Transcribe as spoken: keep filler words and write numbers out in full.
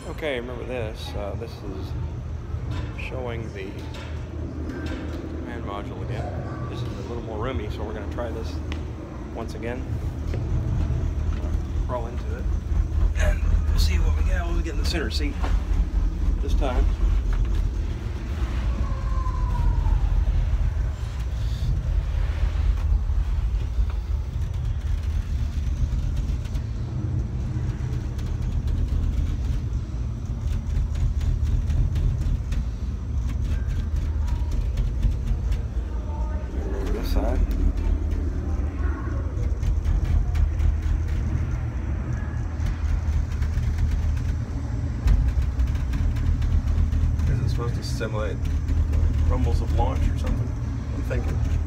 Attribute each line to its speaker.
Speaker 1: Okay, remember this. Uh, this is showing the command module again. This is a little more roomy, so we're going to try this once again. Crawl into it, and we'll see what we get. We'll get in the center seat this time. Side. Is it supposed to simulate rumbles of launch or something? I'm thinking.